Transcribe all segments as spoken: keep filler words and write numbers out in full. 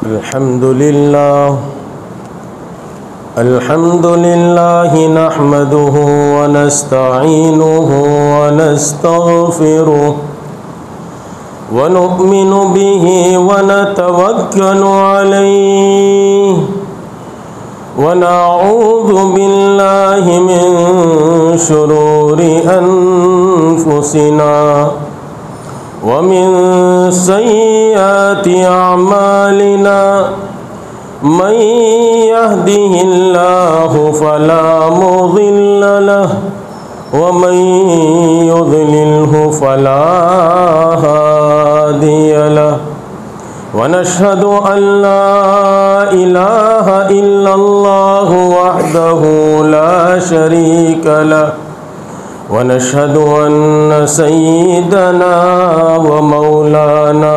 अल्हम्दुलिल्लाह अल्हम्दुलिल्लाह नहमदुहु व नस्तईनुहु व नस्तगफिरुहु व नु'मिनु बिही व नतवक्कलु अलैहि व नऊज़ु बिल्लाहि मिन शुरूरि अनफुसिना व मिन सय्यिआति अअमालिना मन यहदिहिल्लाहु फला मुज़िल्ल लहु व मन युज़लिल्हु फला हादिय लहु व नशहदु अल्ला इलाहा इल्लल्लाहु वहदहु ला शरीक लहु व नशहदु अन्न सय्यिदना व मौलाना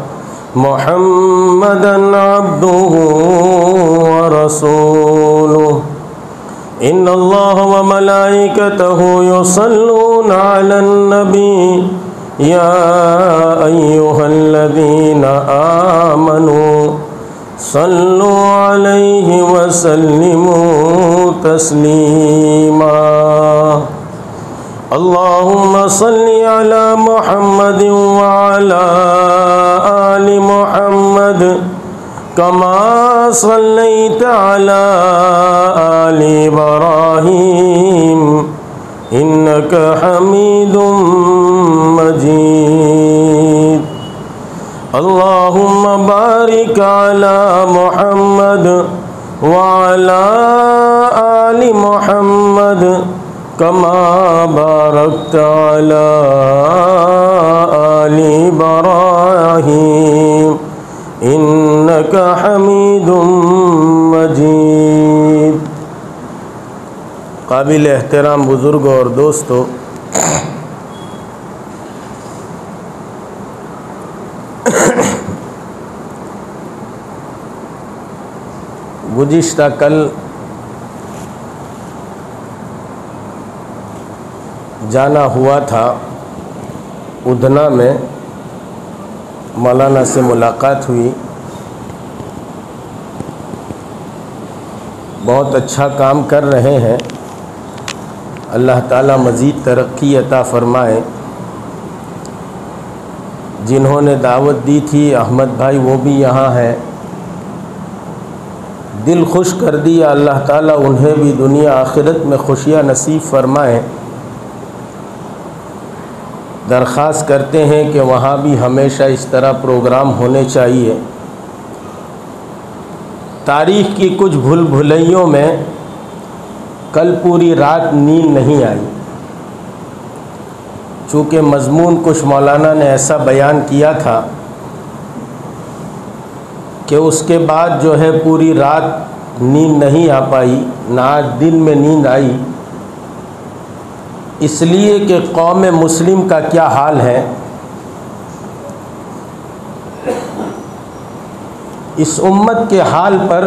मुहम्मदन अब्दुहु व रसूलुहु इन्नल्लाह व मलाइकतहु युसल्लूना अलन नबी या अय्युहल्लज़ीना आमनू सल्लु अलैहि व सल्लिमू तस्लीमा। अल्लाहुम्मा सल्लि अला मुहम्मदिन व अला आलि मुहम्मद कमा सल्लैता अला आलि इब्राहीम इन्नका हमीदुम मजीद। अल्लाहुम्मा बारिक अला मुहम्मद व अला आलि मुहम्मद कमा बारकता अला आलि इब्राहीम इन्नका हमीदुम मजीद। काबिल एहतराम बुज़ुर्ग और दोस्तों, गुज़िश्ता कल जाना हुआ था उधना में, मौलाना से मुलाकात हुई। बहुत अच्छा काम कर रहे हैं, अल्लाह ताला मज़ीद तरक्की अता फ़रमाए। जिन्होंने दावत दी थी अहमद भाई, वो भी यहाँ हैं, दिल खुश कर दिया। अल्लाह ताला उन्हें भी दुनिया आखिरत में खुशियाँ नसीब फ़रमाए। दरख्वास्त करते हैं कि वहाँ भी हमेशा इस तरह प्रोग्राम होने चाहिए। तारीख़ की कुछ भूल भुलैयों में कल पूरी रात नींद नहीं आई, चूँकि मज़मून कुछ मौलाना ने ऐसा बयान किया था कि उसके बाद जो है पूरी रात नींद नहीं आ पाई, ना आज दिन में नींद आई। इसलिए कि कौम मुस्लिम का क्या हाल है, इस उम्मत के हाल पर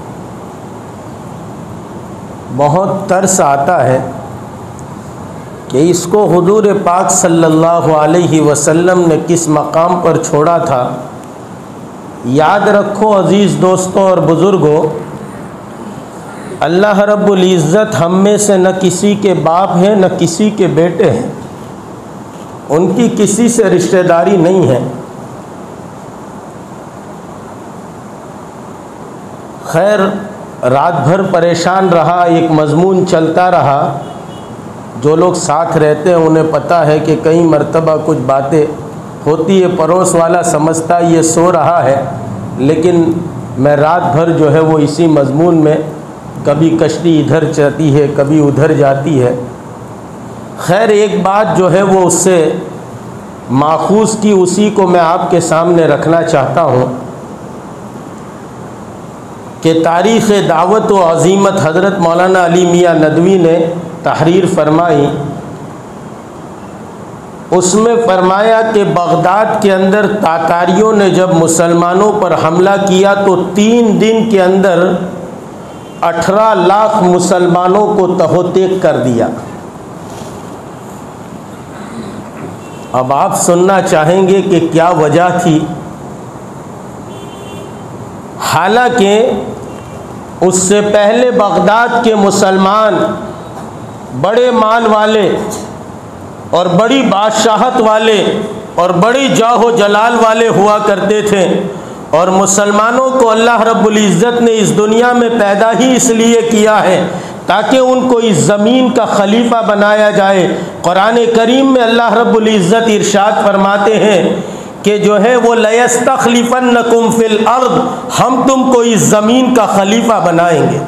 बहुत तरस आता है कि इसको हुजूर पाक सल्लल्लाहु अलैहि वसल्लम ने किस मकाम पर छोड़ा था। याद रखो अज़ीज़ दोस्तों और बुज़ुर्गों, अल्लाह रब्बुल इज़्ज़त हम में से न किसी के बाप हैं न किसी के बेटे हैं, उनकी किसी से रिश्तेदारी नहीं है। खैर, रात भर परेशान रहा, एक मज़मून चलता रहा। जो लोग साथ रहते हैं उन्हें पता है कि कई मर्तबा कुछ बातें होती है, पड़ोस वाला समझता ये सो रहा है, लेकिन मैं रात भर जो है वो इसी मज़मून में, कभी कश्ती इधर जाती है कभी उधर जाती है। खैर, एक बात जो है वो उससे माखूज़ की, उसी को मैं आपके सामने रखना चाहता हूँ कि तारीख़ दावत व अज़ीमत हज़रत मौलाना अली मियाँ नदवी ने तहरीर फरमाई। उसमें फरमाया कि बगदाद के अंदर तातारियों ने जब मुसलमानों पर हमला किया तो तीन दिन के अंदर अठारह लाख मुसलमानों को तहोतेक कर दिया। अब आप सुनना चाहेंगे कि क्या वजह थी। हालांकि उससे पहले बगदाद के मुसलमान बड़े माल वाले और बड़ी बादशाहत वाले और बड़ी जाहो जलाल वाले हुआ करते थे, और मुसलमानों को अल्लाह रब्बुल इज़्ज़त ने इस दुनिया में पैदा ही इसलिए किया है ताकि उनको इस ज़मीन का खलीफा बनाया जाए। कुरान करीम में अल्लाह रब्बुल इज़्ज़त इरशाद फरमाते हैं कि जो है वो लयस्तखलिफन्नकुम फिल अर्द, हम तुमको इस ज़मीन का खलीफा बनाएंगे।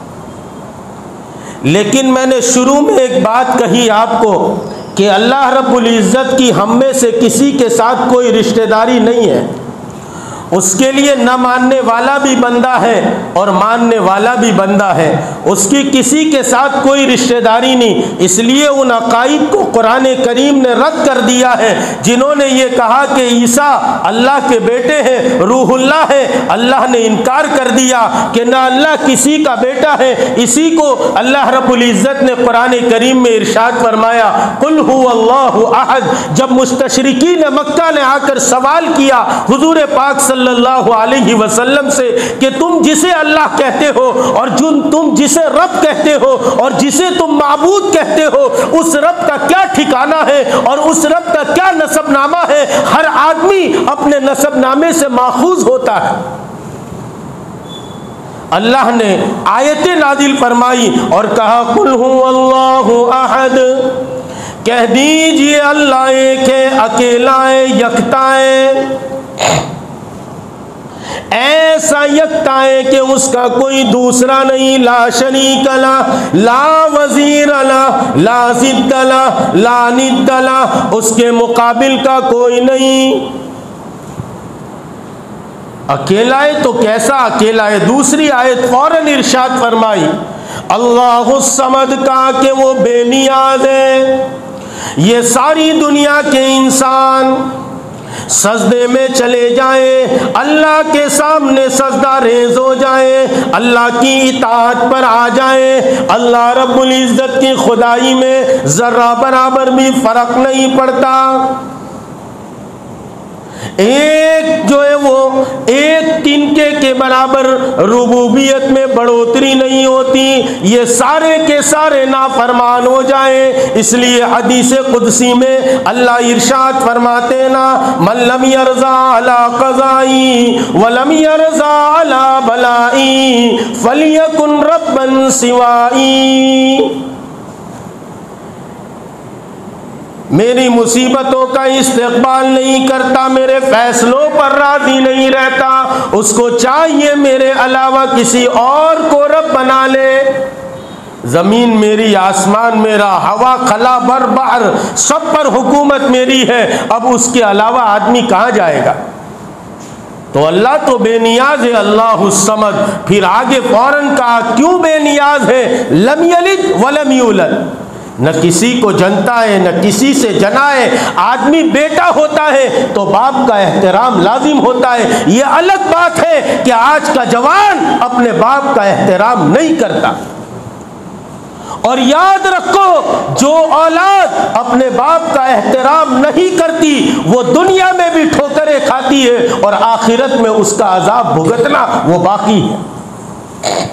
लेकिन मैंने शुरू में एक बात कही आपको कि अल्लाह रब्बुल इज़्ज़त की हम में से किसी के साथ कोई रिश्तेदारी नहीं है, उसके लिए न मानने वाला भी बंदा है और मानने वाला भी बंदा है, उसकी किसी के साथ कोई रिश्तेदारी नहीं। इसलिए उन अकाइद को कुरान करीम ने रद्द कर दिया है जिन्होंने ये कहा कि ईसा अल्लाह के बेटे हैं, रूहुल्लाह है। अल्लाह ने इनकार कर दिया कि ना अल्लाह किसी का बेटा है। इसी को अल्लाह रब्बुल इज़्ज़त ने कुरान करीम में इरशाद फरमाया, कुल हुवल्लाहु अहद। जब मुस्तशरिकीन मक्का ने आकर सवाल किया हुजूर पाक सल्लल्लाहु अलैहि वसल्लम से कि तुम जिसे अल्लाह कहते हो और जो तुम जिसे रब कहते हो और जिसे तुम माबूद कहते हो, उस रब का क्या ठिकाना है और उस रब का क्या नसबनामा है? हर आदमी अपने नसबनामे से माखूज होता है। अल्लाह ने आयतें नाजिल फरमाई और कहा, कुल हुवल्लाहु अहद, कह दीजिए अल्लाह एक है, अकेला है, यकता है, ऐसा यकता है कि उसका कोई दूसरा नहीं। ला शरीक ला, ला वजीर ला, ला जिद्द ला, ला निद्द ला, उसके मुकाबिल का कोई नहीं। अकेला है तो कैसा अकेला है? दूसरी आयत फौरन इरशाद फरमाई, अल्लाहु समद का कि वो बेनियाज है। ये सारी दुनिया के इंसान सजदे में चले जाए, अल्लाह के सामने सजदा रेज हो जाए, अल्लाह की इताअत पर आ जाए, अल्लाह रब्बुल इज़्ज़त की खुदाई में जर्रा बराबर भी फर्क नहीं पड़ता। एक जो है वो एक तिनके के बराबर रुबूबियत में बढ़ोतरी नहीं होती। ये सारे के सारे नाफरमान हो जाए। इसलिए हदीस कुदसी में अल्लाह इरशाद फरमाते ना, मन लम यरज़ा अला क़ज़ाई व लम यरज़ा अला बलाई फलियकुन रब्बन सिवाई। मेरी मुसीबतों का इस्तेक़बाल नहीं करता, मेरे फैसलों पर राज़ी नहीं रहता, उसको चाहिए मेरे अलावा किसी और को रब बना ले। ज़मीन मेरी, आसमान मेरा, हवा खला बर बहर, सब पर हुकूमत मेरी है। अब उसके अलावा आदमी कहाँ जाएगा? तो अल्लाह तो बेनियाज है, अल्लाहु समद। फिर आगे फौरन कहा, क्यों बेनियाज है? लम यलिद वलम यूलद, न किसी को जनता है न किसी से जना है। आदमी बेटा होता है तो बाप का एहतराम लाजिम होता है। ये अलग बात है कि आज का जवान अपने बाप का एहतराम नहीं करता। और याद रखो, जो औलाद अपने बाप का एहतराम नहीं करती वो दुनिया में भी ठोकरें खाती है और आखिरत में उसका अजाब भुगतना वो बाकी है।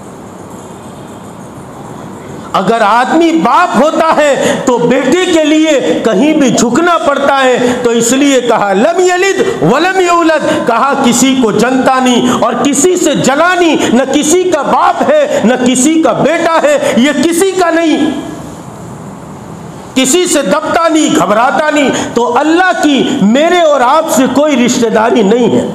अगर आदमी बाप होता है तो बेटे के लिए कहीं भी झुकना पड़ता है। तो इसलिए कहा लम यलिद वलम यूलद, कहा किसी को जनता नहीं और किसी से जना नहीं, न किसी का बाप है न किसी का बेटा है, ये किसी का नहीं, किसी से दबता नहीं, घबराता नहीं। तो अल्लाह की मेरे और आपसे कोई रिश्तेदारी नहीं है।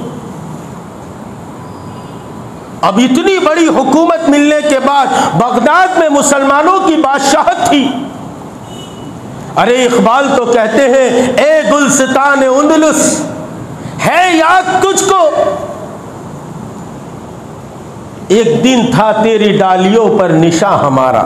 अब इतनी बड़ी हुकूमत मिलने के बाद बगदाद में मुसलमानों की बादशाहत थी। अरे इकबाल तो कहते हैं, ए गुलस्तान उंदलुस, है याद तुझको एक दिन था तेरी डालियों पर निशा हमारा।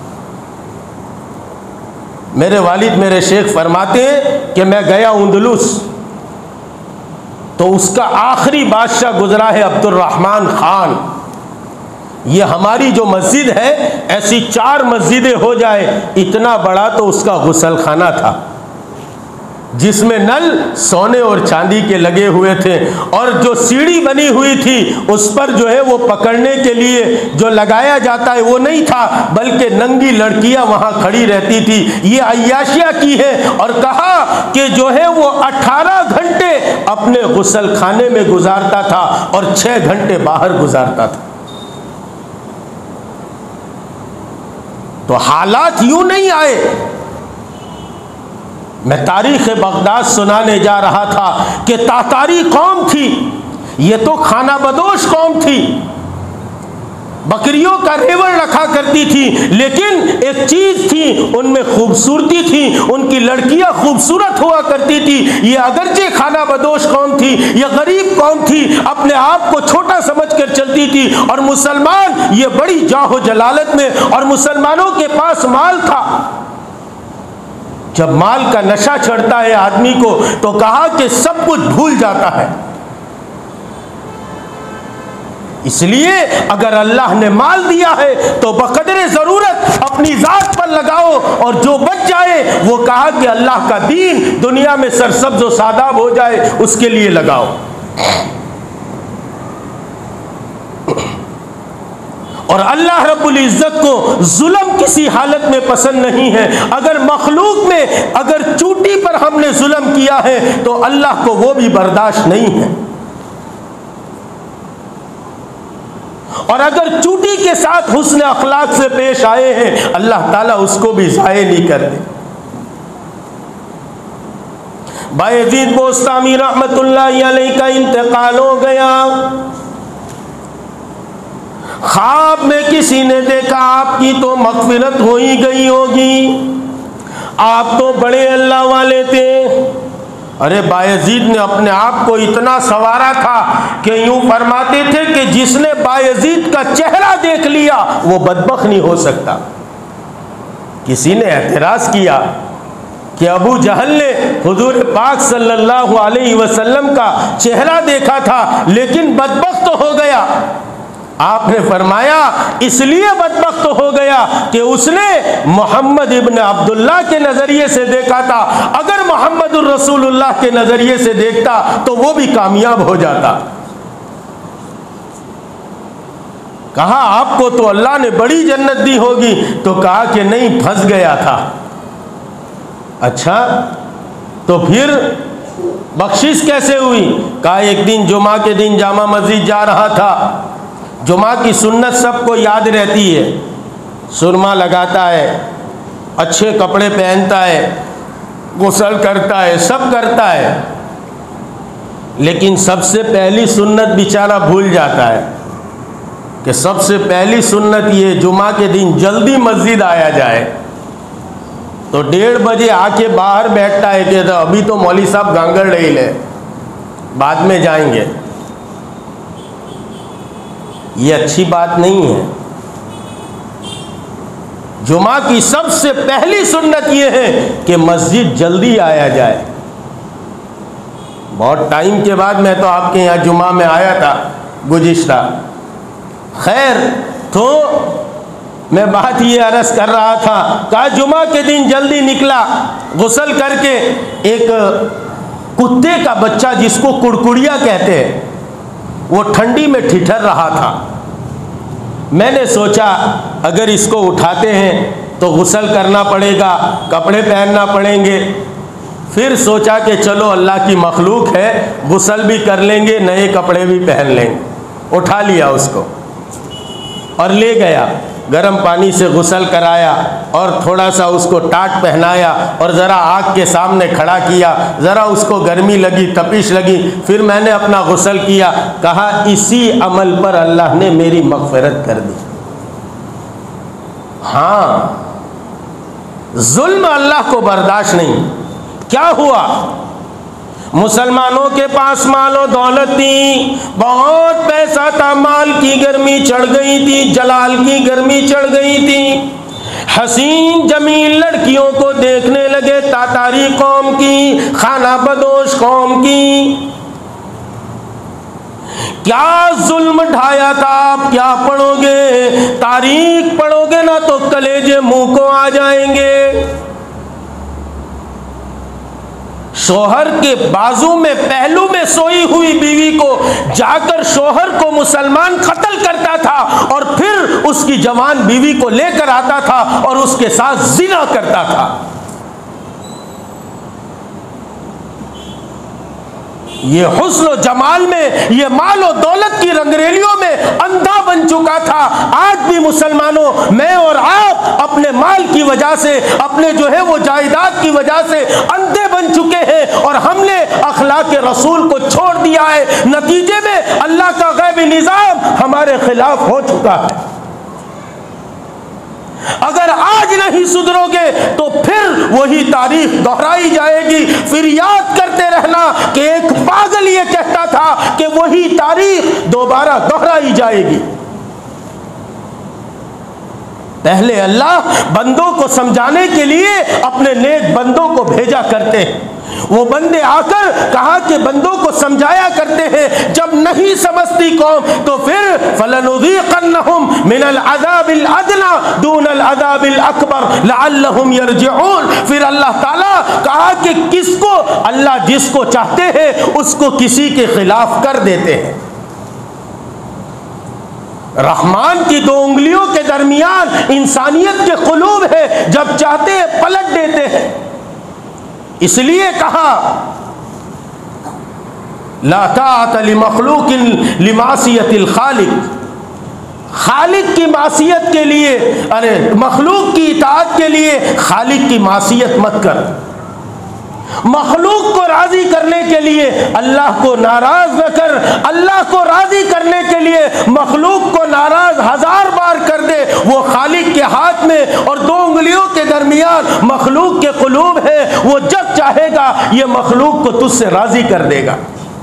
मेरे वालिद मेरे शेख फरमाते हैं कि मैं गया उंदलुस तो उसका आखिरी बादशाह गुजरा है अब्दुर्रहमान खान। ये हमारी जो मस्जिद है ऐसी चार मस्जिदें हो जाए इतना बड़ा तो उसका गुसल खाना था। जिसमें नल सोने और चांदी के लगे हुए थे, और जो सीढ़ी बनी हुई थी उस पर जो है वो पकड़ने के लिए जो लगाया जाता है वो नहीं था, बल्कि नंगी लड़कियां वहां खड़ी रहती थी। ये अय्याशियां की है, और कहा कि जो है वो अठारह घंटे अपने गुस्ल खाने में गुजारता था और छह घंटे बाहर गुजारता था। तो हालात यूं नहीं आए। मैं तारीख़ बगदाद सुनाने जा रहा था कि तातारी कौम थी, ये तो खाना बदोश कौम थी, बकरियों का रेवड़ रखा करती थी, लेकिन एक चीज थी उनमें खूबसूरती थी, उनकी लड़कियां खूबसूरत हुआ करती थी। ये अगरचे खाना बदोश कौम थी, ये गरीब कौम थी, अपने आप को छोटा समझकर चलती थी, और मुसलमान ये बड़ी जाहो जलालत में, और मुसलमानों के पास माल था। जब माल का नशा चढ़ता है आदमी को तो कहा कि सब कुछ भूल जाता है। इसलिए अगर अल्लाह ने माल दिया है तो बकदरे ज़रूरत अपनी ज़ात पर लगाओ, और जो बच जाए वो कहा कि अल्लाह का दीन दुनिया में सरसब्ज व सादाब हो जाए उसके लिए लगाओ। और अल्लाह रब्बुल इज़्ज़त को जुल्म किसी हालत में पसंद नहीं है। अगर मखलूक में अगर चूटी पर हमने जुल्म किया है तो अल्लाह को वो भी बर्दाश्त नहीं है, और अगर चूटी के साथ हुस्न अखलाक से पेश आए हैं अल्लाह ताला उसको भी ज़ाये नहीं करते। बायजीद बोस्तामी रहमतुल्लाह अलैह का इंतकाल हो गया। ख्वाब में किसी ने देखा आपकी तो मग़फ़िरत हो ही गई होगी, आप तो बड़े अल्लाह वाले थे। अरे बायजीद ने अपने आप को इतना संवारा था कि यूं फरमाते थे कि जिसने बायजीद का चेहरा देख लिया वो बदबख्त नहीं हो सकता। किसी ने एतराज़ किया कि अबू जहल ने हुजूर पाक सल्लल्लाहु अलैहि वसल्लम का चेहरा देखा था लेकिन बदबख्त हो गया। आपने फरमाया इसलिए बदबख्त हो गया कि उसने मोहम्मद इब्न अब्दुल्लाह के नज़रिए से देखा था। अगर मोहम्मदुर रसूलुल्लाह के नज़रिए से देखता तो वो भी कामयाब हो जाता। कहा आपको तो अल्लाह ने बड़ी जन्नत दी होगी, तो कहा कि नहीं, फंस गया था। अच्छा तो फिर बख्शिश कैसे हुई? कहा एक दिन जुमा के दिन जामा मस्जिद जा रहा था। जुमा की सुन्नत सबको याद रहती है, सुरमा लगाता है, अच्छे कपड़े पहनता है, गुस्ल करता है, सब करता है, लेकिन सबसे पहली सुन्नत बेचारा भूल जाता है कि सबसे पहली सुन्नत ये जुमा के दिन जल्दी मस्जिद आया जाए। तो डेढ़ बजे आके बाहर बैठता है कि अभी तो मौली साहब गांगड़ रही ले, बाद में जाएंगे। ये अच्छी बात नहीं है। जुमा की सबसे पहली सुन्नत ये है कि मस्जिद जल्दी आया जाए। बहुत टाइम के बाद मैं तो आपके यहाँ जुमा में आया था गुज़िश्ता। खैर, तो मैं बात ये अर्ज़ कर रहा था, कहा जुमा के दिन जल्दी निकला, गुस्ल करके एक कुत्ते का बच्चा जिसको कुड़कुड़िया कहते हैं वो ठंडी में ठिठर रहा था। मैंने सोचा अगर इसको उठाते हैं तो गुस्ल करना पड़ेगा, कपड़े पहनना पड़ेंगे। फिर सोचा कि चलो अल्लाह की मखलूक है, गुस्ल भी कर लेंगे, नए कपड़े भी पहन लेंगे। उठा लिया उसको और ले गया, गर्म पानी से गुस्ल कराया और थोड़ा सा उसको टाट पहनाया और ज़रा आग के सामने खड़ा किया। ज़रा उसको गर्मी लगी, तपिश लगी, फिर मैंने अपना गुस्ल किया। कहा इसी अमल पर अल्लाह ने मेरी मग़फ़िरत कर दी। हाँ, जुल्म अल्लाह को बर्दाश्त नहीं। क्या हुआ? मुसलमानों के पास मालो दौलत थी, बहुत पैसा था, माल की गर्मी चढ़ गई थी, जलाल की गर्मी चढ़ गई थी। हसीन जमील लड़कियों को देखने लगे, तातारी कौम की, खाना बदोश कौम की। क्या जुल्म ढाया था, आप क्या पढ़ोगे? तारीख पढ़ोगे ना तो कलेजे मुंह को आ जाएंगे। शोहर के बाजू में पहलू में सोई हुई बीवी को जाकर शोहर को मुसलमान कत्ल करता था और फिर उसकी जवान बीवी को लेकर आता था और उसके साथ जिना करता था। ये हुस्न जमाल में, ये माल और दौलत की रंगरेलियों में अंधा बन चुका था। आज भी मुसलमानों, मैं और आप अपने माल की वजह से, अपने जो है वो जायदाद की वजह से अंधे बन चुके हैं और हमने अखलाक रसूल को छोड़ दिया है। नतीजे में अल्लाह का गैबी निजाम हमारे खिलाफ हो चुका है। अगर आज नहीं सुधरोगे तो फिर वही तारीख दोहराई जाएगी। फिर याद करते रहना कि एक पागल ये कहता था कि वही तारीख दोबारा दोहराई जाएगी। पहले अल्लाह बंदों को समझाने के लिए अपने नेक बंदों को भेजा करते हैं। वो बंदे आकर कहा कि बंदों को समझाया करते हैं। जब नहीं समझती कौम तो फिर फलनुज़ीक़न्नहुम मिनल अज़ाबिल अदना दूनल अज़ाबिल अकबर लअल्लहुम यरजिऊन। फिर अल्लाह ताला कहा कि किसको अल्लाह जिसको चाहते हैं उसको किसी के खिलाफ कर देते हैं। रहमान की दो उंगलियों के दरमियान इंसानियत के कुलूब है, जब चाहते हैं पलट देते हैं। इसलिए कहा ला ताअत लिमखलूकिन लिमासियतिल खालिक, खालिक की मासियत के लिए, अरे मखलूक की इताअत के लिए खालिक की मासियत मत कर। मखलूक को राजी करने के लिए अल्लाह को नाराज न कर। अल्लाह को राजी करने के लिए मखलूक को नाराज हजार बार कर दे। वो खालिक के हाथ में और दो उंगलियों के दरमियान मखलूक के कुलूब है। वो जब चाहेगा ये मखलूक को तुझसे राजी कर देगा।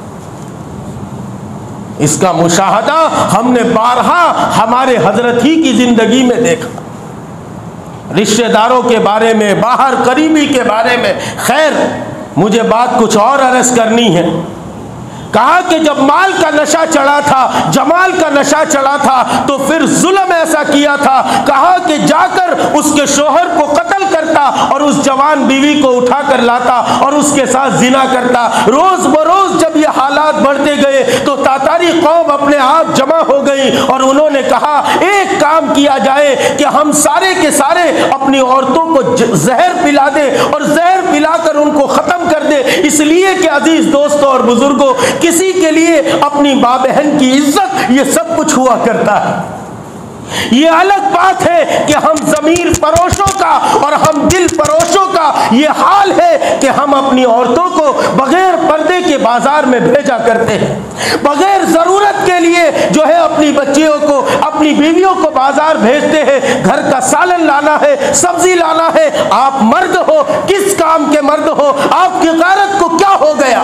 इसका मुशाहदा हमने बारहा हमारे हजरत ही की जिंदगी में देखा। रिश्तेदारों के बारे में, बाहर करीबी के बारे में। खैर, मुझे बात कुछ और अर्ज करनी है। कहा कि जब माल का नशा चढ़ा था, जमाल का नशा चढ़ा था, तो फिर जुल्म ऐसा किया था। कहा कि जाकर उसके शोहर को कत्ल करता और उस जवान बीवी को उठाकर लाता और उसके साथ जिना करता। रोज बरोज जब ये हालात बढ़ते गए तो तातारी कौम अपने आप जमा हो गई और उन्होंने कहा एक काम किया जाए कि हम सारे के सारे अपनी औरतों को जहर पिला दे और जहर पिलाकर उनको खत्म कर दे। इसलिए कि अजीज दोस्तों और बुजुर्गों, किसी के लिए अपनी माँ बहन की इज्जत ये सब कुछ हुआ करता है। ये अलग बात है कि हम ज़मीर परोशों का और हम दिल परोशों का ये हाल है कि हम अपनी औरतों को बगैर पर्दे के बाजार में भेजा करते हैं। बगैर ज़रूरत के लिए जो है अपनी बच्चियों को, अपनी बीवियों को बाजार भेजते हैं। घर का सालन लाना है, सब्जी लाना है। आप मर्द हो, किस काम के मर्द हो? आपकी गैरत को क्या हो गया?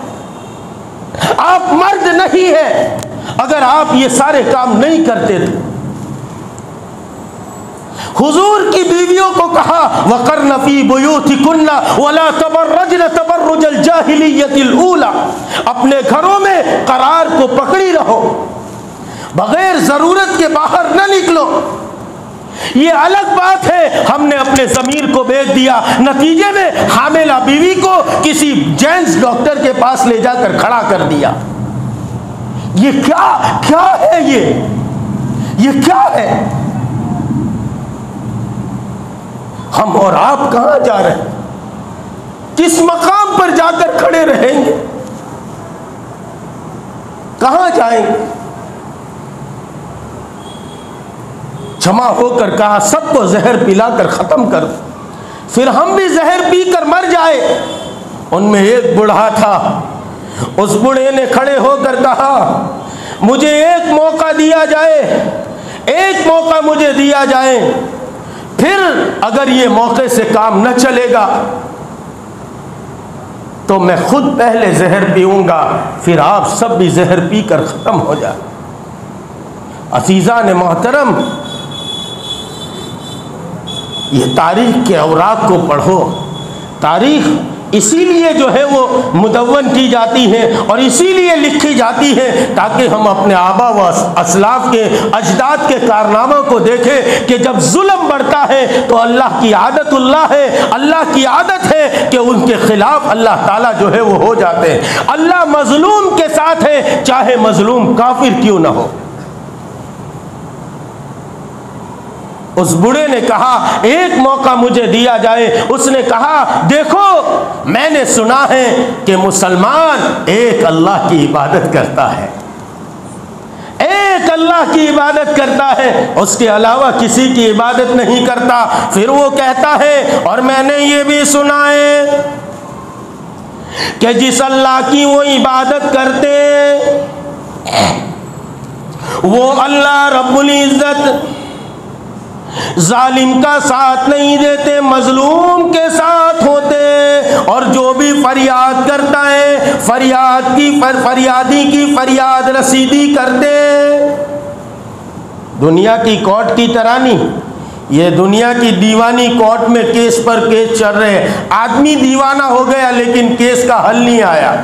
आप मर्द नहीं है अगर आप ये सारे काम नहीं करते थे। हुजूर की बीवियों को कहा वक़र्न फ़ी बुयूतिकुन्ना वला तबर्रजन तबर्रुजल जाहिलियतिल ऊला, अपने घरों में करार को पकड़ी रहो, बगैर ज़रूरत के बाहर न निकलो। ये अलग बात है हमने अपने ज़मीर को बेच दिया। नतीजे में हामिला बीवी को किसी जेंट्स डॉक्टर के पास ले जाकर खड़ा कर दिया। ये क्या क्या है? ये ये क्या है? हम और आप कहां जा रहे हैं? किस मकाम पर जाकर खड़े रहेंगे? कहां जाएंगे? जमा होकर कहा सबको जहर पिलाकर खत्म कर दो, फिर हम भी जहर पीकर मर जाए। उनमें एक बूढ़ा था, उस बूढ़े ने खड़े होकर कहा मुझे एक मौका दिया जाए, एक मौका मुझे दिया जाए, फिर अगर ये मौके से काम न चलेगा तो मैं खुद पहले जहर पीऊंगा, फिर आप सब भी जहर पीकर खत्म हो जाए। अजीज़ा ने मोहतरम, ये तारीख के औराक को पढ़ो। तारीख इसीलिए जो है वो मुदव्वन की जाती हैं और इसीलिए लिखी जाती हैं ताकि हम अपने आबा व असलाफ के अजदाद के कारनामों को देखें कि जब जुल्म बढ़ता है तो अल्लाह की आदतुल्लाह है, अल्लाह की आदत है कि उनके खिलाफ अल्लाह ताला जो है वो हो जाते हैं। अल्लाह मजलूम के साथ है, चाहे मजलूम काफिर क्यों ना हो। उस बूढ़े ने कहा एक मौका मुझे दिया जाए। उसने कहा देखो मैंने सुना है कि मुसलमान एक अल्लाह की इबादत करता है, एक अल्लाह की इबादत करता है, उसके अलावा किसी की इबादत नहीं करता। फिर वो कहता है और मैंने ये भी सुना है कि जिस अल्लाह की वो इबादत करते वो अल्लाह रब्बुल इज्जत जालिम का साथ नहीं देते, मजलूम के साथ होते। और जो भी फरियाद करता है फरियाद की फर, फरियादी की फरियाद रसीदी करते। दुनिया की कोर्ट की तरह नहीं, ये दुनिया की दीवानी कोर्ट में केस पर केस चल रहे हैं। आदमी दीवाना हो गया लेकिन केस का हल नहीं आया।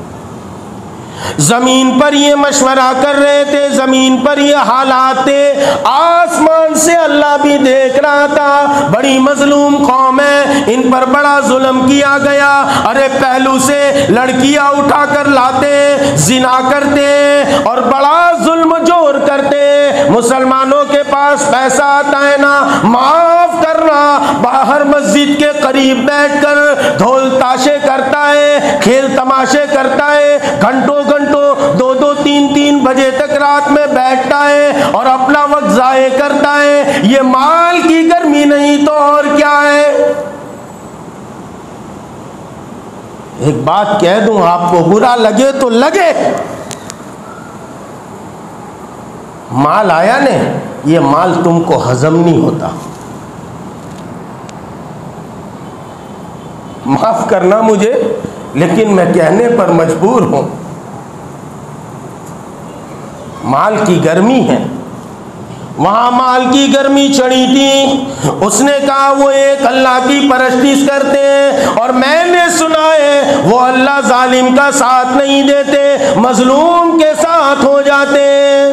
जमीन पर ये मशवरा कर रहे थे, जमीन पर ये हालात थे, आसमान से अल्लाह भी देख रहा था। बड़ी मजलूम कौम है, इन पर बड़ा जुल्म किया गया। अरे पहलू से लड़कियां उठा कर लाते, जिना करते और बड़ा जुल्म जोर करते। मुसलमानों के पास पैसा आता है ना, माफ करना, बाहर मस्जिद के करीब बैठकर ढोल ताशे करता है, खेल तमाशे करता है, घंटों घंटों दो दो तीन तीन बजे तक रात में बैठता है और अपना वक्त जाये करता है। ये माल की गर्मी नहीं तो और क्या है। एक बात कह दूं, आपको बुरा लगे तो लगे, माल आया ने, ये माल तुमको हजम नहीं होता। माफ करना मुझे, लेकिन मैं कहने पर मजबूर हूं। माल की गर्मी है, वहां माल की गर्मी चढ़ी थी। उसने कहा वो एक अल्लाह की परस्तिश करते हैं और मैंने सुना है वो अल्लाह जालिम का साथ नहीं देते, मजलूम के साथ हो जाते।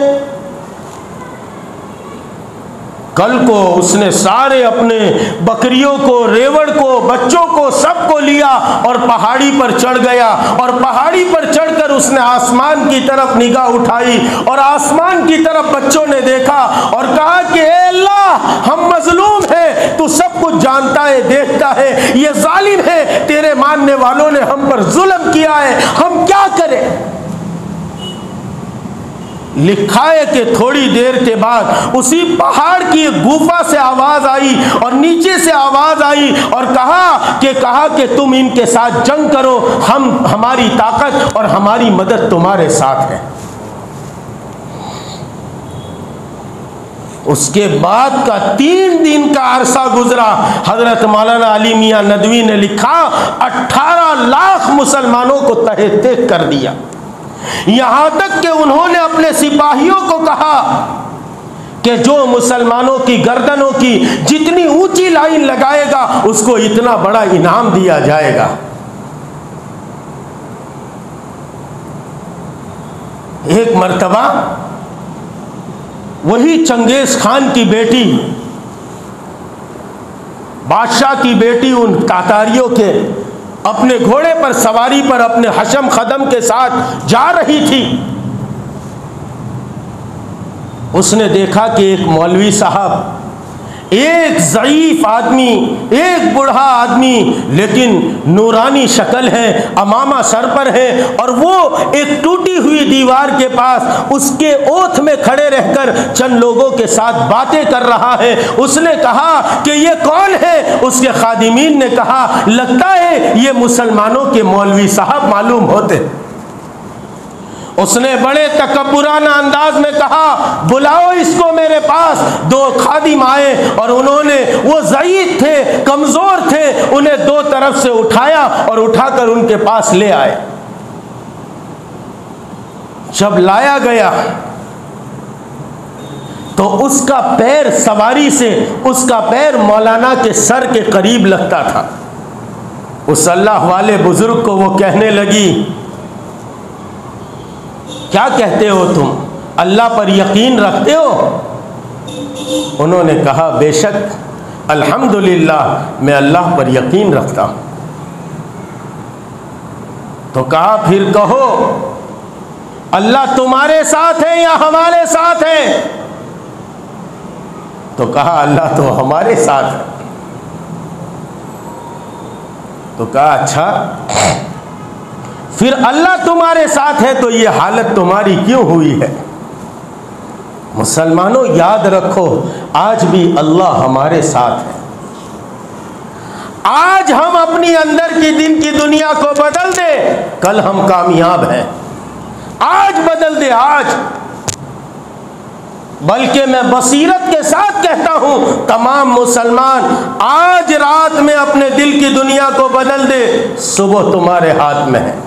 कल को उसने सारे अपने बकरियों को, रेवड़ को, बच्चों को, सबको लिया और पहाड़ी पर चढ़ गया। और पहाड़ी पर चढ़कर उसने आसमान की तरफ निगाह उठाई और आसमान की तरफ बच्चों ने देखा और कहा कि ए अल्लाह, हम मजलूम हैं, तू सब कुछ जानता है, देखता है, ये जालिम है, तेरे मानने वालों ने हम पर जुल्म किया है, हम क्या करें। लिखा है कि थोड़ी देर के बाद उसी पहाड़ की गुफा से आवाज आई और नीचे से आवाज आई और कहा कि कहा कि तुम इनके साथ जंग करो, हम हमारी ताकत और हमारी मदद तुम्हारे साथ है। उसके बाद का तीन दिन का अरसा गुजरा। हजरत मौलाना अली मियां नदवी ने लिखा अठारह लाख मुसलमानों को तहे तेग कर दिया। यहां तक कि उन्होंने अपने सिपाहियों को कहा कि जो मुसलमानों की गर्दनों की जितनी ऊंची लाइन लगाएगा उसको इतना बड़ा इनाम दिया जाएगा। एक मर्तबा वही चंगेज खान की बेटी, बादशाह की बेटी, उन तातारियों के अपने घोड़े पर सवारी पर अपने हशम खदम के साथ जा रही थी। उसने देखा कि एक मौलवी साहब, एक ज़ईफ आदमी, एक बूढ़ा आदमी, लेकिन नूरानी शक्ल है, अमामा सर पर है और वो एक टूटी हुई दीवार के पास उसके ओथ में खड़े रहकर चंद लोगों के साथ बातें कर रहा है। उसने कहा कि ये कौन है? उसके खादिमीन ने कहा लगता है ये मुसलमानों के मौलवी साहब मालूम होते। उसने बड़े तकब्बुराना अंदाज में कहा बुलाओ इसको मेरे पास। दो खादिम आए और उन्होंने, वो ज़ईफ थे, कमजोर थे, उन्हें दो तरफ से उठाया और उठाकर उनके पास ले आए। जब लाया गया तो उसका पैर सवारी से, उसका पैर मौलाना के सर के करीब लगता था। उस अल्लाह वाले बुजुर्ग को वो कहने लगी, क्या कहते हो तुम, अल्लाह पर यकीन रखते हो? उन्होंने कहा, बेशक अल्हम्दुलिल्लाह मैं अल्लाह पर यकीन रखता हूँ। तो कहा, फिर कहो अल्लाह तुम्हारे साथ है या हमारे साथ है? तो कहा, अल्लाह तो हमारे साथ है। तो कहा, अच्छा फिर अल्लाह तुम्हारे साथ है तो ये हालत तुम्हारी क्यों हुई है? मुसलमानों याद रखो, आज भी अल्लाह हमारे साथ है। आज हम अपनी अंदर की दिन की दुनिया को बदल दे, कल हम कामयाब हैं। आज बदल दे, आज। बल्कि मैं बसीरत के साथ कहता हूं, तमाम मुसलमान आज रात में अपने दिल की दुनिया को बदल दे, सुबह तुम्हारे हाथ में है।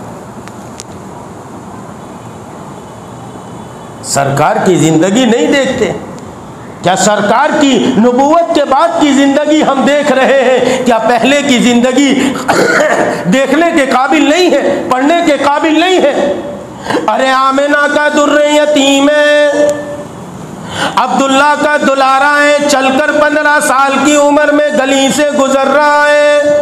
सरकार की जिंदगी नहीं देखते क्या? सरकार की नबूवत के बाद की जिंदगी हम देख रहे हैं क्या? पहले की जिंदगी देखने के काबिल नहीं है, पढ़ने के काबिल नहीं है। अरे आमिना का दुर्रे यतीम है, अब्दुल्ला का दुलारा है, चलकर पंद्रह साल की उम्र में गली से गुजर रहा है।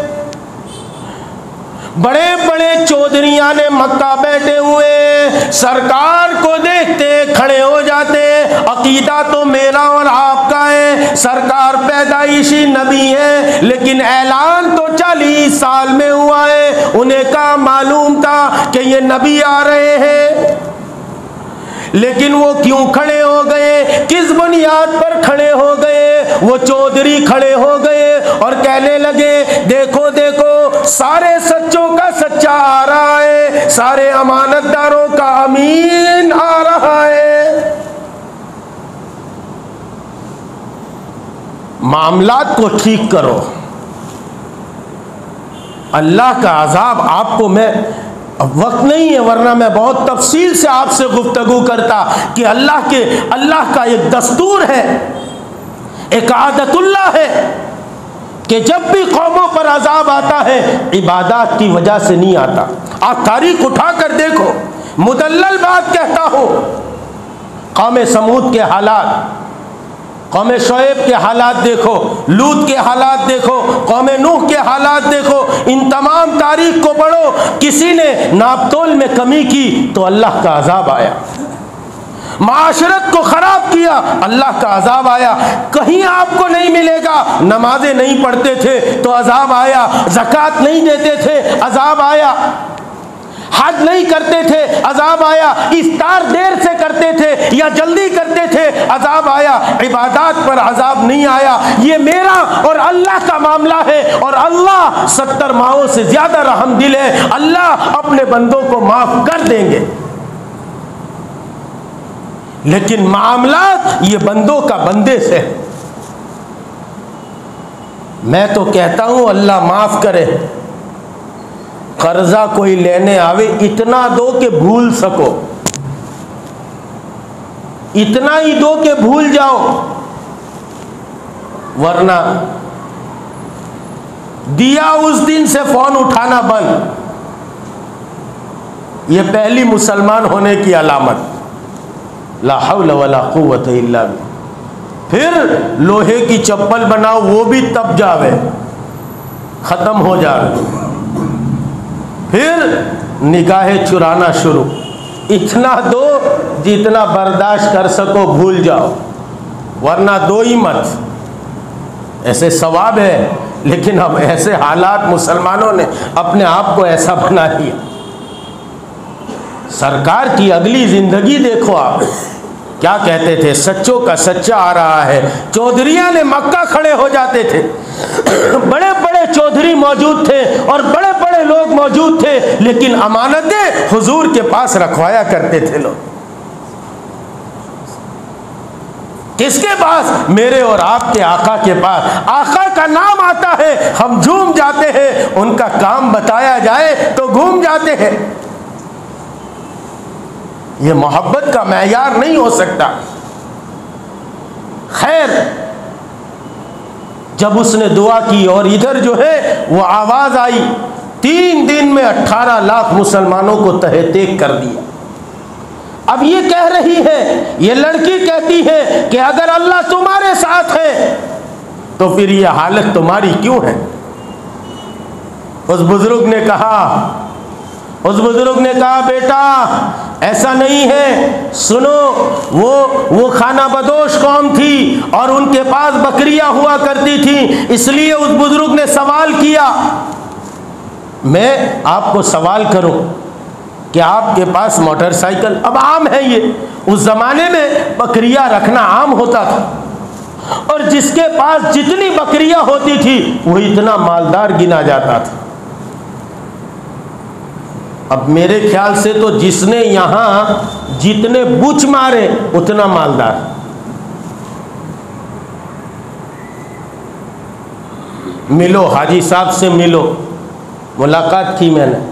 बड़े बड़े चौधरियां ने मक्का बैठे हुए सरकार को देखते खड़े हो जाते, अकीदा तो मेरा और आपका है, सरकार पैदाइशी नबी है, लेकिन ऐलान तो चालीस साल में हुआ है। उन्हें का मालूम था कि ये नबी आ रहे हैं, लेकिन वो क्यों खड़े हो गए, किस बुनियाद पर खड़े हो गए? वो चौधरी खड़े हो गए और कहने लगे, देखो देखो सारे सच्चों का सच्चा आ रहा है, सारे अमानतदारों का अमीन आ रहा है। मामलात को ठीक करो। अल्लाह का अजाब आपको, मैं अब वक्त नहीं है वरना मैं बहुत तफसील से आपसे गुफ्तगू करता कि अल्लाह के अल्लाह का एक दस्तूर है, एक आदतुल्लाह है कि जब भी कौमों पर अजाब आता है इबादत की वजह से नहीं आता। आप तारीख उठा कर देखो, मुदल्लल बात कहता हूँ, कौम समूद के हालात, कौम शोएब के हालात देखो, लूत के हालात देखो, कौम नूह के हालात देखो, इन तमाम तारीख को पढ़ो। किसी ने नापतोल में कमी की तो अल्लाह का अजाब आया, माशरत को खराब किया अल्लाह का अजाब आया। कहीं आपको नहीं मिलेगा, नमाजें नहीं पढ़ते थे तो अजाब आया, ज़कात नहीं देते थे अजाब आया, हज नहीं करते थे अजाब आया, इफ्तार देर से करते थे या जल्दी करते थे अजाब आया, इबादत पर अजाब नहीं आया। ये मेरा और अल्लाह का मामला है और अल्लाह सत्तर माओं से ज्यादा रहमदिल है। अल्लाह अपने बंदों को माफ कर देंगे, लेकिन मामला ये बंदों का बंदे से। मैं तो कहता हूं अल्लाह माफ करे। कर्जा कोई लेने आवे, इतना दो कि भूल सको, इतना ही दो कि भूल जाओ, वरना दिया उस दिन से फोन उठाना बंद। ये पहली मुसलमान होने की अलामत। ला हौला वला कुव्वता इल्ला बिल्लाह। फिर लोहे की चप्पल बनाओ, वो भी तब जावे, खत्म हो जावे। फिर निगाहें चुराना शुरू, इतना दो जितना बर्दाश्त कर सको, भूल जाओ, वरना दो ही मत। ऐसे सवाब है, लेकिन अब ऐसे हालात मुसलमानों ने अपने आप को ऐसा बना लिया। सरकार की अगली जिंदगी देखो आप, क्या कहते थे, सच्चों का सच्चा आ रहा है। चौधरियां ने मक्का खड़े हो जाते थे, बड़े बड़े चौधरी मौजूद थे और बड़े बड़े लोग मौजूद थे, लेकिन अमानतें हुजूर के पास रखवाया करते थे लोग। किसके पास? मेरे और आपके आका के पास। आका का नाम आता है हम झूम जाते हैं, उनका काम बताया जाए तो घूम जाते हैं। ये मोहब्बत का मैयार नहीं हो सकता। खैर, जब उसने दुआ की और इधर जो है वो आवाज आई तीन दिन में अठारह लाख मुसलमानों को तहतेक कर दिया। अब ये कह रही है, ये लड़की कहती है कि अगर अल्लाह तुम्हारे साथ है तो फिर ये हालत तुम्हारी क्यों है? उस बुजुर्ग ने कहा उस बुजुर्ग ने कहा बेटा ऐसा नहीं है, सुनो, वो वो खाना बदोश कौम थी और उनके पास बकरियां हुआ करती थी, इसलिए उस बुजुर्ग ने सवाल किया। मैं आपको सवाल करूं कि आपके पास मोटरसाइकिल, अब आम है ये, उस जमाने में बकरियां रखना आम होता था और जिसके पास जितनी बकरियां होती थी वो इतना मालदार गिना जाता था। अब मेरे ख्याल से तो जिसने यहां जितने बुच मारे उतना मालदार। मिलो, हाजी साहब से मिलो, मुलाकात की मैंने।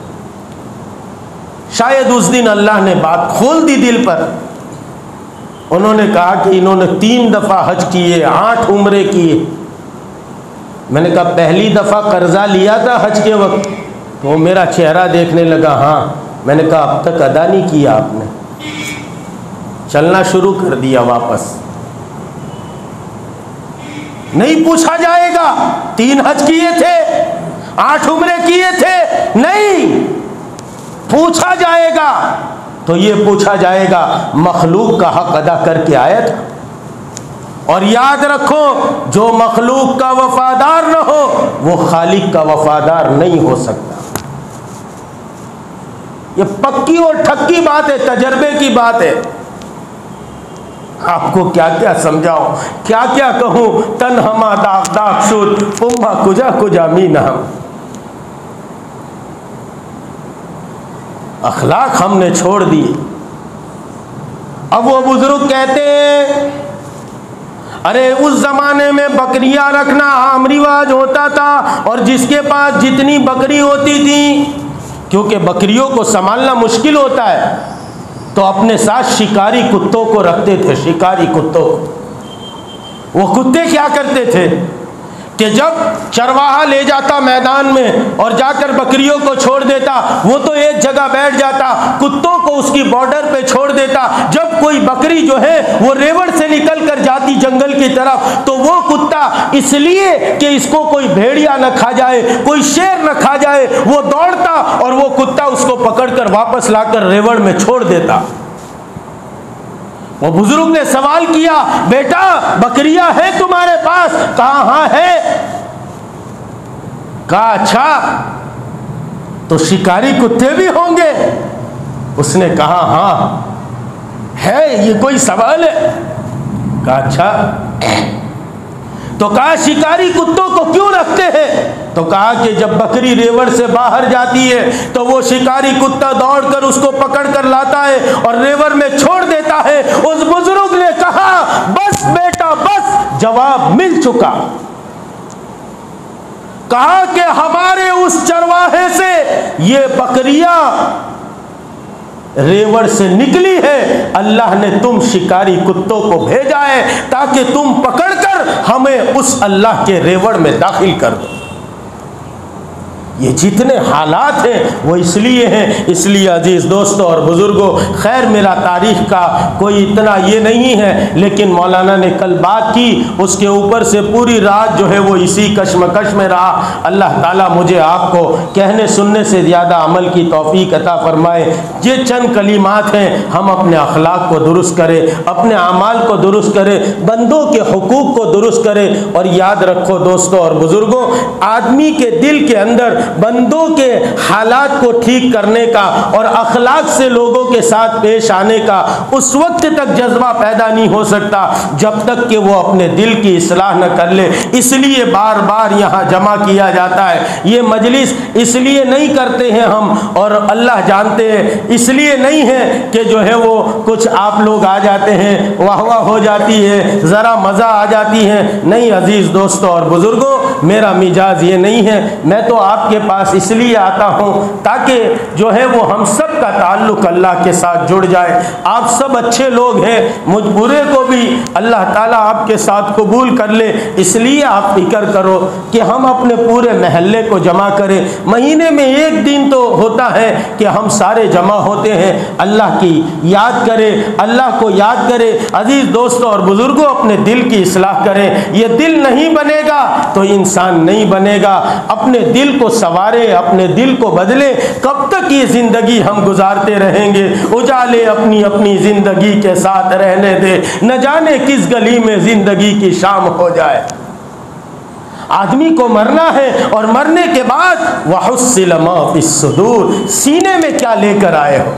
शायद उस दिन अल्लाह ने बात खोल दी दिल पर। उन्होंने कहा कि इन्होंने तीन दफ़ा हज किए, आठ उम्रे किए। मैंने कहा पहली दफ़ा कर्जा लिया था हज के वक्त? तो वो मेरा चेहरा देखने लगा, हाँ। मैंने कहा अब तक अदा नहीं किया आपने? चलना शुरू कर दिया वापस। नहीं पूछा जाएगा तीन हज किए थे, आठ उम्रे किए थे, नहीं पूछा जाएगा। तो ये पूछा जाएगा मखलूक का हक अदा करके आया था। और याद रखो, जो मखलूक का वफादार न हो वो खालिक का वफादार नहीं हो सकता। ये पक्की और ठक्की बात है, तजर्बे की बात है। आपको क्या क्या समझाओ, क्या क्या कहूं। तन हमा दाग दाग शुद उम्मा कुजा कुजा मीना। अखलाक हमने छोड़ दिए। अब वो बुजुर्ग कहते हैं, अरे उस जमाने में बकरियां रखना आम रिवाज होता था और जिसके पास जितनी बकरी होती थी, क्योंकि बकरियों को संभालना मुश्किल होता है, तो अपने साथ शिकारी कुत्तों को रखते थे। शिकारी कुत्तों को वो कुत्ते क्या करते थे कि जब चरवाहा ले जाता मैदान में और जाकर बकरियों को छोड़ देता, वो तो एक जगह बैठ जाता, कुत्तों को उसकी बॉर्डर पे छोड़ देता। जब कोई बकरी जो है वो रेवड़ से निकल कर जाती जंगल की तरफ, तो वो कुत्ता इसलिए कि इसको कोई भेड़िया न खा जाए, कोई शेर न खा जाए, वो दौड़ता और वो कुत्ता उसको पकड़कर वापस लाकर रेवड़ में छोड़ देता। वो बुजुर्ग ने सवाल किया, बेटा बकरियां है तुम्हारे पास? कहा हाँ है। कहा अच्छा, तो शिकारी कुत्ते भी होंगे? उसने कहा हाँ है, ये कोई सवाल है? कहा अच्छा। तो कहा शिकारी कुत्तों को क्यों रखते हैं? तो कहा कि जब बकरी रेवड़ से बाहर जाती है तो वो शिकारी कुत्ता दौड़कर उसको पकड़ कर लाता है और रेवड़ में छोड़ देता है। उस बुजुर्ग ने कहा बस बेटा बस, जवाब मिल चुका। कहा कि हमारे उस चरवाहे से ये बकरियां रेवड़ से निकली है, अल्लाह ने तुम शिकारी कुत्तों को भेजा है ताकि तुम पकड़कर हमें उस अल्लाह के रेवड़ में दाखिल कर दो। ये जितने हालात हैं वो इसलिए हैं। इसलिए अजीज़ दोस्तों और बुज़ुर्गों, खैर मेरा तारीख़ का कोई इतना ये नहीं है, लेकिन मौलाना ने कल बात की, उसके ऊपर से पूरी रात जो है वो इसी कश्मकश में रहा। अल्लाह ताला मुझे आपको कहने सुनने से ज़्यादा अमल की तौफ़ीक अता फ़रमाए। ये चंद कलिमात हैं, हम अपने अखलाक को दुरुस्त करें, अपने अमाल को दुरुस्त करें, बंदों के हुकूक को दुरुस्त करें। और याद रखो दोस्तों और बुज़ुर्गों, आदमी के दिल के अंदर बंदों के हालात को ठीक करने का और अखलाक से लोगों के साथ पेश आने का उस वक्त तक जज्बा पैदा नहीं हो सकता जब तक कि वो अपने दिल की इस्लाह न कर ले। इसलिए बार बार यहाँ जमा किया जाता है। ये मजलिस इसलिए नहीं करते हैं हम, और अल्लाह जानते हैं, इसलिए नहीं है कि जो है वो कुछ आप लोग आ जाते हैं, वाह वाह हो जाती है, ज़रा मज़ा आ जाती है। नहीं अजीज़ दोस्तों और बुज़ुर्गों, मेरा मिजाज ये नहीं है। मैं तो आपके आपके पास इसलिए आता हूँ ताकि जो है वो हम सब का ताल्लुक़ अल्लाह के साथ जुड़ जाए। आप सब अच्छे लोग हैं, मुझ बुरे को भी अल्लाह ताला आपके साथ कबूल कर ले, इसलिए आप फिक्र करो कि हम अपने पूरे महल्ले को जमा करें। महीने में एक दिन तो होता है कि हम सारे जमा होते हैं, अल्लाह की याद करें, अल्लाह को याद करें। अजीज़ दोस्तों और बुज़ुर्गों, अपने दिल की इस्लाह करें। ये दिल नहीं बनेगा तो इंसान नहीं बनेगा। अपने दिल को संवारे, अपने दिल को बदले। कब तक ये ज़िंदगी हम गुजारते रहेंगे? उजाले अपनी अपनी ज़िंदगी के साथ रहने दे, न जाने किस गली में ज़िंदगी की शाम हो जाए। आदमी को मरना है और मरने के बाद वहुस्सिल मा फिस्सुदूर, सीने में क्या लेकर आए हो,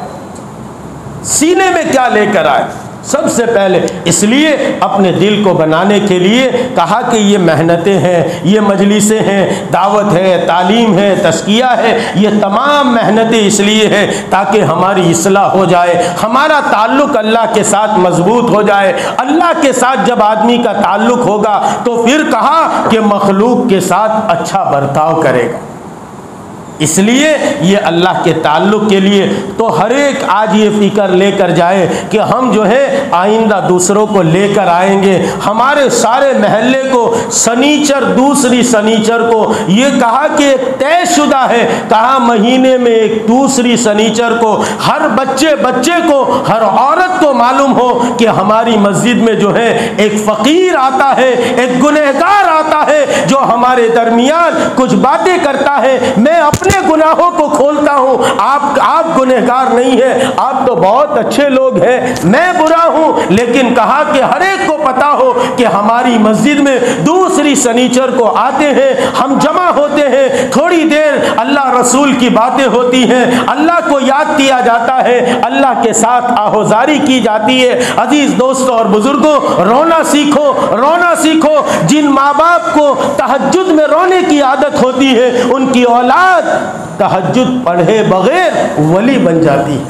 सीने में क्या लेकर आए। सबसे पहले इसलिए अपने दिल को बनाने के लिए कहा कि ये मेहनतें हैं, ये मजलिसें हैं, दावत है, तालीम है, तज़किया है, ये तमाम मेहनतें इसलिए हैं ताकि हमारी इस्लाह हो जाए, हमारा ताल्लुक़ अल्लाह के साथ मजबूत हो जाए। अल्लाह के साथ जब आदमी का ताल्लुक़ होगा तो फिर कहा कि मखलूक के साथ अच्छा बर्ताव करेगा। इसलिए ये अल्लाह के ताल्लुक़ के लिए तो हर एक आज ये फ़िक्र लेकर जाए कि हम जो है आइंदा दूसरों को लेकर आएंगे। हमारे सारे महल्ले को सनीचर, दूसरी सनीचर को ये कहा कि तयशुदा है, कहा महीने में एक दूसरी सनीचर को हर बच्चे बच्चे को, हर औरत को मालूम हो कि हमारी मस्जिद में जो है एक फ़कीर आता है, एक गुनहगार आता है जो हमारे दरमियान कुछ बातें करता है। मैं अपने अपने गुनाहों को खोलता हूं। आप आप गुनहगार नहीं है, आप तो बहुत अच्छे लोग हैं, मैं बुरा हूं। लेकिन कहा कि हर एक को पता हो कि हमारी मस्जिद में दूसरी सनीचर को आते हैं, हम जमा होते हैं, थोड़ी देर अल्लाह रसूल की बातें होती हैं, अल्लाह को याद किया जाता है, अल्लाह के साथ आहोजारी की जाती है। अजीज दोस्तों और बुजुर्गों, रोना सीखो, रोना सीखो। जिन माँ बाप को तहज्जुद में रोने की आदत होती है, उनकी औलाद तहज्जुद पढ़े बगैर वली बन जाती है।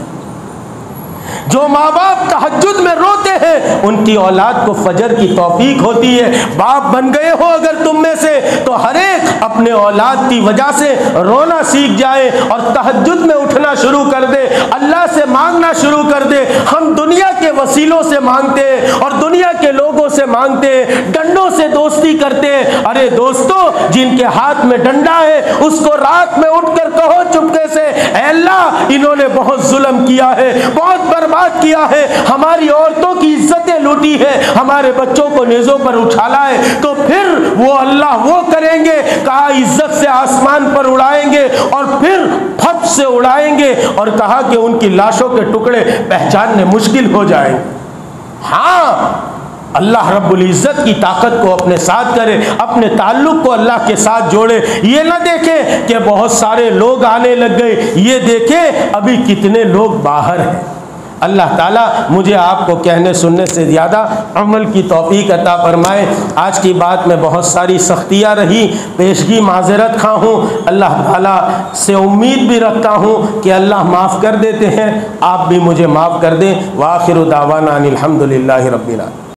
जो माँ बाप तहज्जुद में रोते हैं, उनकी औलाद को फजर की तौफीक होती है। बाप बन गए हो अगर तुम में से, तो हर एक अपने औलाद की वजह से रोना सीख जाए और तहज्जुद में उठना शुरू कर दे, अल्लाह से मांगना शुरू कर दे। हम दुनिया के वसीलों से मांगते और दुनिया के लोगों से मांगते, डंडों से दोस्ती करते। अरे दोस्तों, जिनके हाथ में डंडा है उसको रात में उठकर कहो चुपके से, ऐ अल्लाह इन्होंने बहुत जुल्म किया है, बहुत बर्बाद किया है, हमारी औरतों की इज्जतें लूटी है, हमारे बच्चों को नेज़ों पर उछाला है। तो फिर वो अल्लाह वो करेंगे, कहा इज्जत से आसमान पर उड़ाएंगे और फिर फट से उड़ाएंगे और कहा कि उनकी लाशों के टुकड़े पहचानने मुश्किल हो जाएंगे। हाँ, अल्लाह रब्बुल इज़्ज़त की ताकत को अपने साथ करे, अपने ताल्लुक़ को अल्लाह के साथ जोड़े। ये ना देखे कि बहुत सारे लोग आने लग गए, ये देखे अभी कितने लोग बाहर हैं। अल्लाह ताला मुझे आपको कहने सुनने से ज़्यादा अमल की तौफीक अता फरमाए। आज की बात में बहुत सारी सख्तियाँ रही, पेशगी माज़रत खा हूँ। अल्लाह ताला से उम्मीद भी रखता हूँ कि अल्लाह माफ़ कर देते हैं, आप भी मुझे माफ़ कर दें। व आखिरु दावाना अनिल हम्दुलिल्लाहि रब्बिल आलमीन।